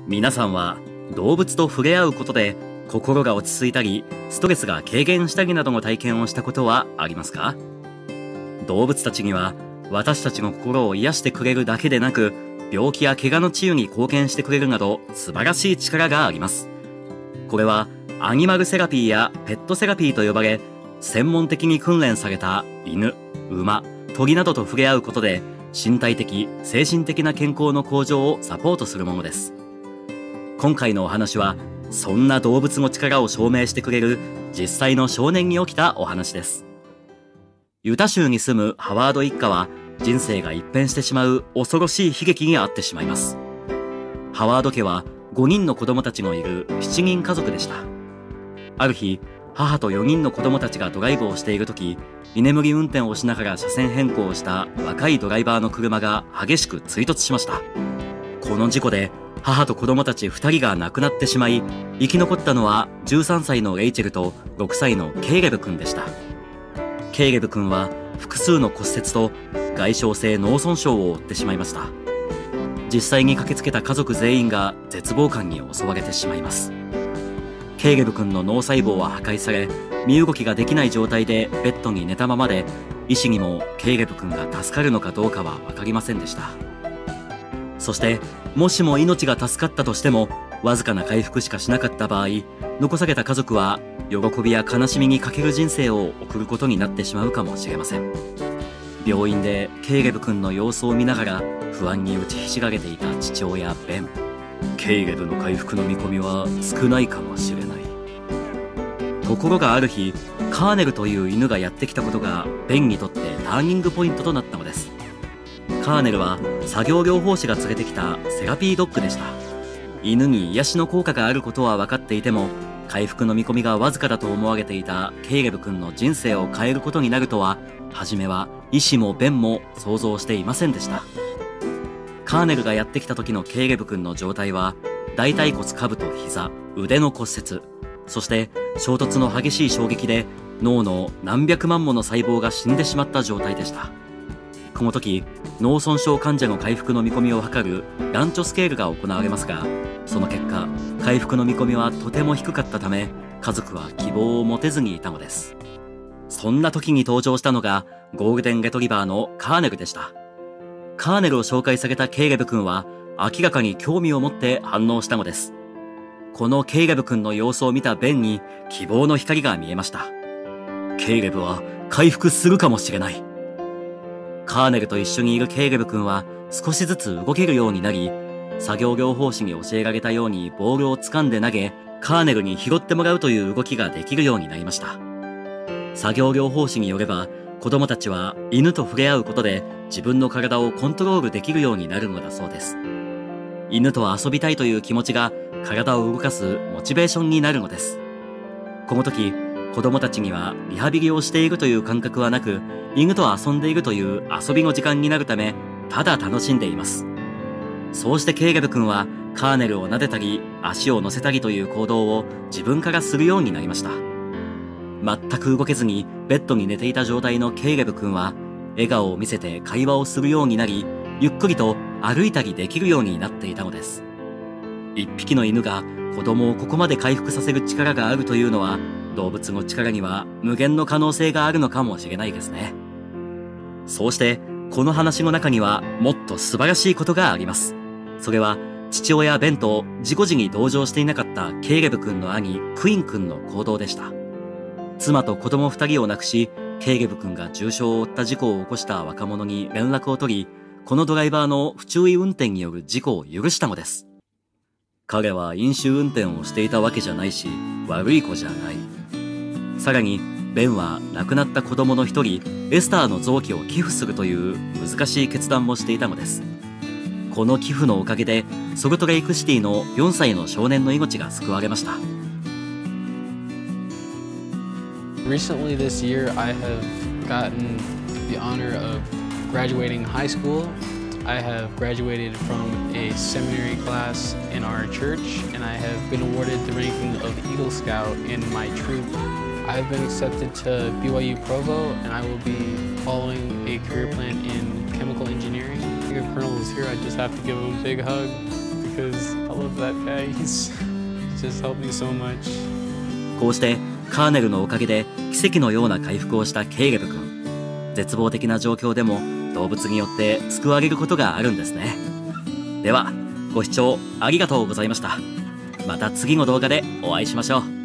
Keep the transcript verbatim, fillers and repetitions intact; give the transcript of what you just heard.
皆さんは動物と触れ合うことで心が落ち着いたりストレスが軽減したりなどの体験をしたことはありますか？動物たちには私たちの心を癒してくれるだけでなく、病気や怪我の治癒に貢献してくれるなど素晴らしい力があります。これはアニマルセラピーやペットセラピーと呼ばれ、専門的に訓練された犬、馬、鳥などと触れ合うことで身体的・精神的な健康の向上をサポートするものです。今回のお話はそんな動物の力を証明してくれる実際の少年に起きたお話です。ユタ州に住むハワード一家は人生が一変してしまう恐ろしい悲劇に遭ってしまいます。ハワード家はごにんの子供たちのいるしちにん家族でした。ある日、母とよにんの子供たちがドライブをしている時、居眠り運転をしながら車線変更をした若いドライバーの車が激しく追突しました。この事故で母と子供たちふたりが亡くなってしまい、生き残ったのはじゅうさんさいのレイチェルとろくさいのケイレブ君でした。ケイレブ君は複数の骨折と外傷性脳損傷を負ってしまいました。実際に駆けつけた家族全員が絶望感に襲われてしまいます。ケイレブ君の脳細胞は破壊され、身動きができない状態でベッドに寝たままで、医師にもケイレブ君が助かるのかどうかは分かりませんでした。そしてもしも命が助かったとしても、わずかな回復しかしなかった場合、残された家族は喜びや悲しみに欠ける人生を送ることになってしまうかもしれません。病院でケイレブ君の様子を見ながら不安に打ちひしがれていた父親ベン。ケイレブの回復の見込みは少ないかもしれない。ところがある日、カーネルという犬がやってきたことがベンにとってターニングポイントとなったのです。カーネルは作業療法士が連れてきたセラピードッグでした。犬に癒しの効果があることは分かっていても、回復の見込みがわずかだと思われていたケイレブ君の人生を変えることになるとは、初めは医師もベンも想像していませんでした。カーネルがやってきた時のケイレブ君の状態は、大腿骨下部と膝、腕の骨折、そして衝突の激しい衝撃で脳の何百万もの細胞が死んでしまった状態でした。この時、脳損傷患者の回復の見込みを測るランチョスケールが行われますが、その結果、回復の見込みはとても低かったため、家族は希望を持てずにいたのです。そんな時に登場したのがゴールデンレトリバーのカーネルでした。カーネルを紹介されたケイレブ君は明らかに興味を持って反応したのです。このケイレブ君の様子を見たベンに希望の光が見えました。ケイレブは回復するかもしれない。カーネルと一緒にいるケイレブ君は少しずつ動けるようになり、作業療法士に教えられたようにボールを掴んで投げ、カーネルに拾ってもらうという動きができるようになりました。作業療法士によれば、子供たちは犬と触れ合うことで自分の体をコントロールできるようになるのだそうです。犬と遊びたいという気持ちが体を動かすモチベーションになるのです。この時、子供たちにはリハビリをしているという感覚はなく、犬と遊んでいるという遊びの時間になるため、ただ楽しんでいます。そうしてケイレブ君はカーネルを撫でたり足を乗せたりという行動を自分からするようになりました。全く動けずにベッドに寝ていた状態のケイレブ君は笑顔を見せて会話をするようになり、ゆっくりと歩いたりできるようになっていたのです。一匹の犬が子供をここまで回復させる力があるというのは、動物の力には無限の可能性があるのかもしれないですね。そうしてこの話の中にはもっと素晴らしいことがあります。それは父親ベンと事故時に同乗していなかったケイレブ君の兄クイン君の行動でした。妻と子供ふたりを亡くし、ケイレブ君が重傷を負った事故を起こした若者に連絡を取り、このドライバーの不注意運転による事故を許したのです。彼は飲酒運転をしていたわけじゃないし、悪い子じゃない。さらにベンは亡くなった子供の一人エスターの臓器を寄付するという難しい決断もしていたのです。この寄付のおかげでソルトレイクシティのよんさいの少年の命が救われました。 Recently this year, I have gotten the honor of graduating high school. I have graduated from a seminary class in our church, and I have been awarded the ranking of Eagle Scout in my troop. I have been accepted to B Y U Provo, and I will be following a career plan in chemical engineering. If Colonel is here, I just have to give him a big hug because I love that guy. He's he just helped me so much. こうしてカーネルのおかげで奇跡のような回復をしたケイレブ君。絶望的な状況でも動物によって救われることがあるんですね。ではご視聴ありがとうございました。また次の動画でお会いしましょう。